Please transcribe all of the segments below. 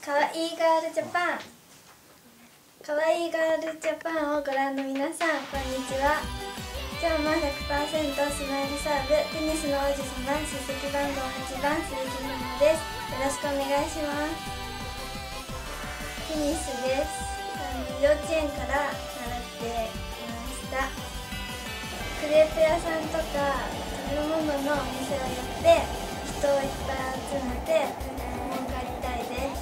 かわいいガールジャパン、かわいいガールジャパンをご覧の皆さん、こんにちは。今日も 100% スマイルサーブテニスの王子様、出席番号8番鈴木ひなです。よろしくお願いします。テニスです。幼稚園から習っていました。クレープ屋さんとか食べ物のお店をやって人をいっぱい集めて儲かりたいです。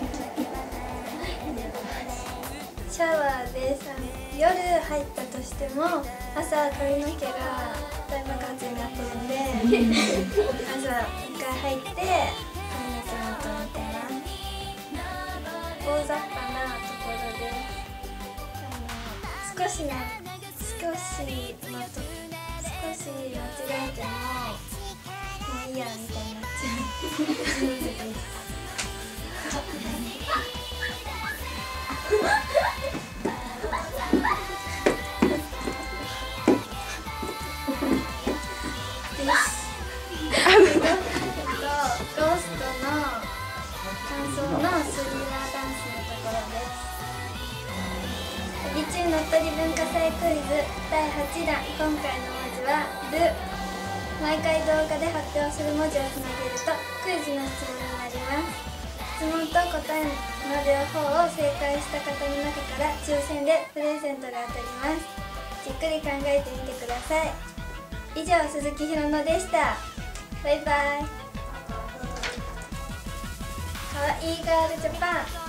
シャワーです。夜入ったとしても朝髪の毛が大爆発になってるんで朝一回入って髪の毛まとめてます。大雑把なところです。少し間違えてももういいやみたいになっちゃうですゴーストの感想のスリラーダンスのところです。日中のっとり文化祭クイズ第8弾、今回の文字はル。毎回動画で発表する文字をつなげるとクイズの質問になります。質問と答えの両方を正解した方の中から抽選でプレゼントが当たります。じっくり考えてみてください。以上、鈴木ひろのでした。バイバイ。かわいいガールジャパン。